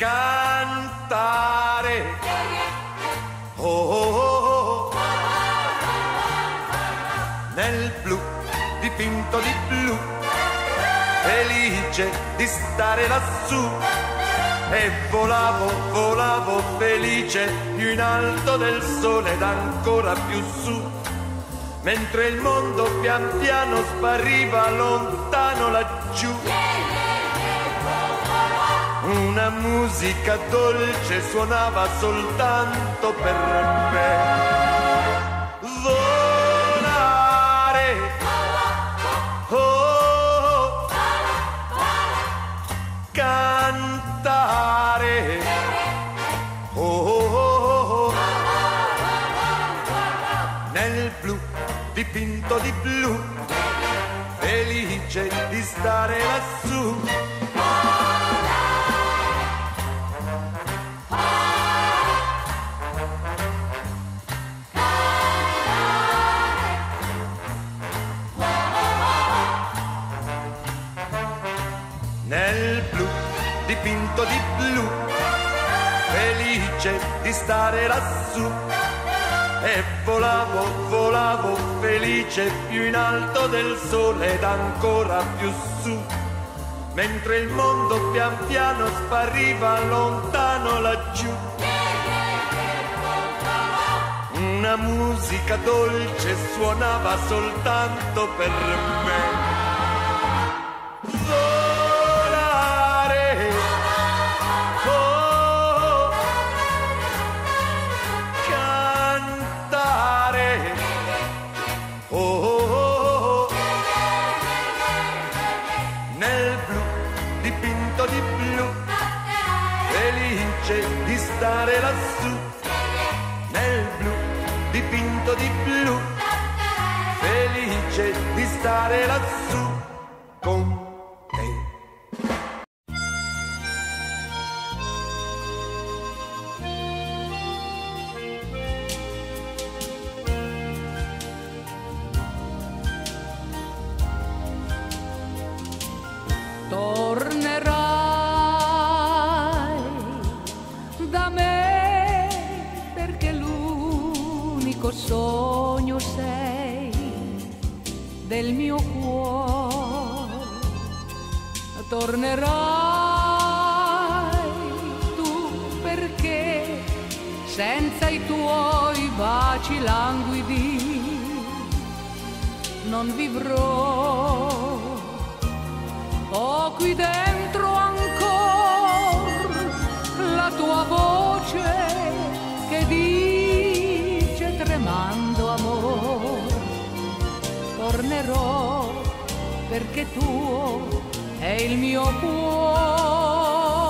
cantare. Oh, oh, oh, oh. Nel blu dipinto di blu, felice di stare lassù. E volavo, volavo felice, più in alto del sole ed ancora più su. Mentre il mondo pian piano spariva lontano laggiù. Una musica dolce suonava soltanto per me. Volare, oh, cantare, oh, oh, oh. Nel blu dipinto di blu, felice di stare lassù. Nel blu dipinto di blu, felice di stare lassù. E volavo, volavo felice, più in alto del sole ed ancora più su. Mentre il mondo pian piano spariva lontano laggiù. Una musica dolce suonava soltanto per me. Di blu, felice di stare lassù. Nel blu dipinto di blu, felice di stare lassù con te. Tornerai da me perché l'unico sogno sei del mio cuore. Tornerai tu perché senza i tuoi baci languidi non vivrò. Ho qui dentro ancora la tua voce che dice tremando amor. Tornerò perché tuo è il mio cuore.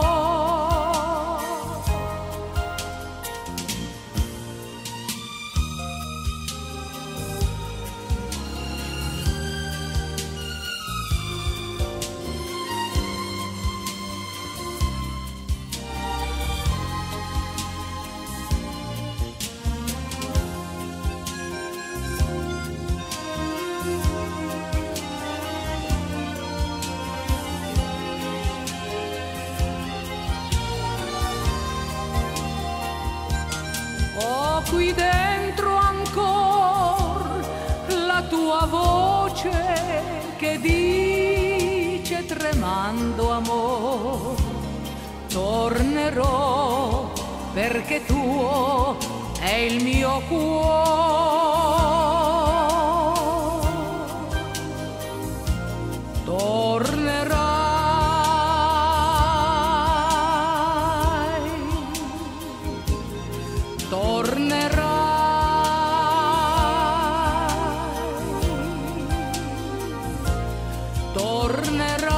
Ho qui dentro ancora la tua voce che dice tremando amor. Tornerò perché tuo è il mio cuore. Tornerai